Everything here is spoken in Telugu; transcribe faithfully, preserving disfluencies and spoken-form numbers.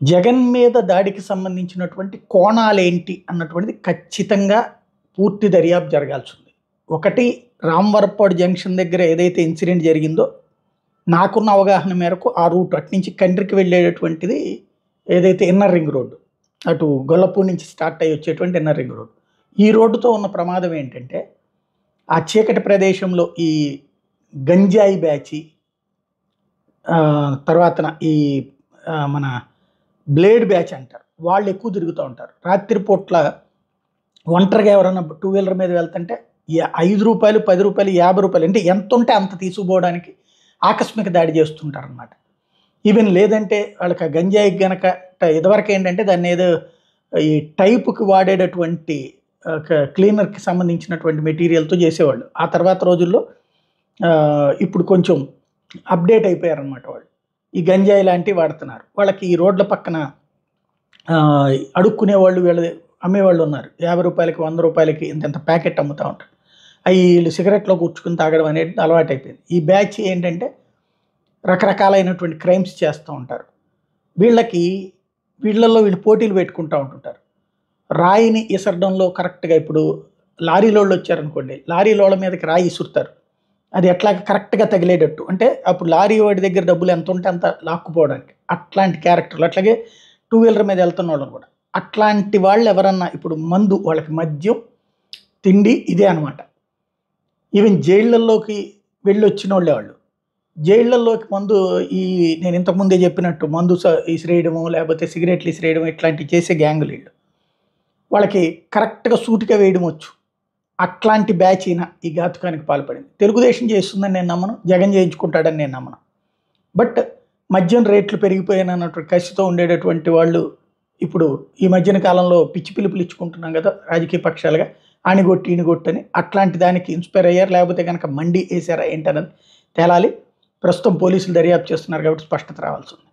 జగన్ మీద దాడికి సంబంధించినటువంటి కోణాలేంటి అన్నటువంటిది ఖచ్చితంగా పూర్తి దర్యాప్తు జరగాల్సి ఉంది. ఒకటి, రామవరప్పాడు జంక్షన్ దగ్గర ఏదైతే ఇన్సిడెంట్ జరిగిందో నాకున్న అవగాహన మేరకు ఆ రూట్ అటు నుంచి కండ్రికి వెళ్ళేటటువంటిది ఏదైతే ఇన్నర్ రింగ్ రోడ్డు, అటు గొల్లపూడి నుంచి స్టార్ట్ అయ్యి వచ్చేటువంటి ఇన్నర్ రింగ్ రోడ్డు, ఈ రోడ్డుతో ఉన్న ప్రమాదం ఏంటంటే ఆ చీకటి ప్రదేశంలో ఈ గంజాయి బ్యాచి తర్వాత ఈ మన బ్లేడ్ బ్యాచ్ అంటారు, వాళ్ళు ఎక్కువ తిరుగుతూ ఉంటారు. రాత్రిపూట్ల ఒంటరిగా ఎవరైనా టూ వీలర్ మీద వెళ్తుంటే ఐదు రూపాయలు పది రూపాయలు యాభై రూపాయలు అంటే ఎంత ఉంటే అంత తీసుకుపోవడానికి ఆకస్మిక దాడి చేస్తుంటారు అన్నమాట. ఈవెన్ లేదంటే వాళ్ళకి గంజాయికి గనక ఇదివరకు ఏంటంటే దాన్ని ఏదో ఈ టైపుకి వాడేటటువంటి క్లీనర్కి సంబంధించినటువంటి మెటీరియల్తో చేసేవాళ్ళు. ఆ తర్వాత రోజుల్లో ఇప్పుడు కొంచెం అప్డేట్ అయిపోయారనమాట వాళ్ళు. ఈ గంజాయి లాంటివి వాడుతున్నారు. వాళ్ళకి ఈ రోడ్ల పక్కన అడుక్కునే వాళ్ళు వీళ్ళు అమ్మేవాళ్ళు ఉన్నారు. యాభై రూపాయలకి వంద రూపాయలకి ఇంత ప్యాకెట్ అమ్ముతూ ఉంటారు. అవి వీళ్ళు సిగరెట్లో కూర్చుకుని తాగడం అనేది అలవాటు అయిపోయింది. ఈ బ్యాచ్ ఏంటంటే రకరకాలైనటువంటి క్రైమ్స్ చేస్తూ ఉంటారు. వీళ్ళకి వీళ్ళల్లో వీళ్ళు పోటీలు పెట్టుకుంటూ ఉంటుంటారు. రాయిని ఇసరడంలో కరెక్ట్గా ఇప్పుడు లారీలోళ్ళు వచ్చారనుకోండి, లారీలోళ్ళ మీదకి రాయి ఇసురుతారు. అది ఎట్లా కరెక్ట్గా తగిలేటట్టు, అంటే అప్పుడు లారీ వాడి దగ్గర డబ్బులు ఎంత ఉంటే అంత లాక్కుపోవడానికి అట్లాంటి క్యారెక్టర్లు. అట్లాగే టూ వీలర్ మీద వెళ్తున్న వాళ్ళని కూడా అట్లాంటి వాళ్ళు ఎవరన్నా ఇప్పుడు మందు, వాళ్ళకి మద్యం తిండి ఇదే అనమాట. ఈవెన్ జైళ్ళల్లోకి వెళ్ళి వచ్చిన వాళ్ళే వాళ్ళు. జైళ్ళల్లోకి మందు ఈ నేను ఇంతకుముందే చెప్పినట్టు మందు ఇసిరేయడము లేకపోతే సిగరెట్లు ఇసిరేయడం ఇట్లాంటివి చేసే గ్యాంగులు వీళ్ళు. వాళ్ళకి కరెక్ట్గా సూటిగా వేయడం వచ్చు. అట్లాంటి బ్యాచ్ అయినా ఈ ఘాతుకానికి పాల్పడింది. తెలుగుదేశం చేస్తుందని నేను నమ్మను, జగన్ చేయించుకుంటాడని నేను నమ్మను. బట్ మద్యం రేట్లు పెరిగిపోయానన్నటువంటి కసితో ఉండేటటువంటి వాళ్ళు ఇప్పుడు ఈ మధ్యన కాలంలో పిచ్చి పిలుపులు ఇచ్చుకుంటున్నాం కదా రాజకీయ పక్షాలుగా, ఆనిగొట్టి ఈనిగొట్టని, అట్లాంటి దానికి ఇన్స్పైర్ అయ్యారు లేకపోతే కనుక మండి వేసారా ఏంటన్నది తేలాలి. ప్రస్తుతం పోలీసులు దర్యాప్తు చేస్తున్నారు కాబట్టి స్పష్టత రావాల్సి ఉంది.